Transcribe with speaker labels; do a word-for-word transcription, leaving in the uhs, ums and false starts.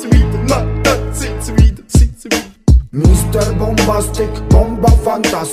Speaker 1: sie wieder, nein, dort sind sie wieder, sind sie wieder.
Speaker 2: Mister Bombastic, Bomba Fantastic.